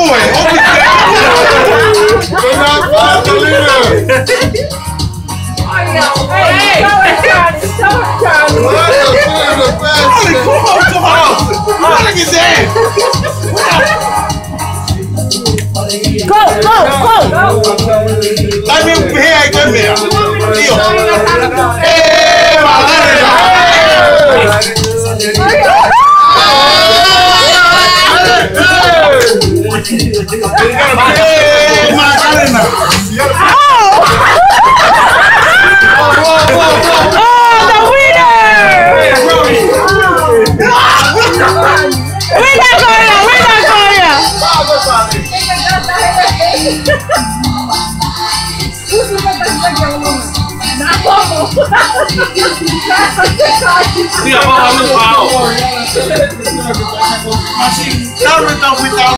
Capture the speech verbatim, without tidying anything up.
boy. Open that. We're not fun to live. Hey, stop Charlie. Holy come on, come on. Look at that. Go, go, go. Let me here, come here. Hey, Siapa kamu mau? Masih, taruh tahu kita.